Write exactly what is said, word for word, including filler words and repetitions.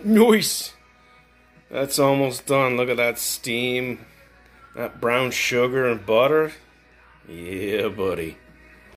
Nice! That's almost done. Look at that steam. That brown sugar and butter. Yeah, buddy.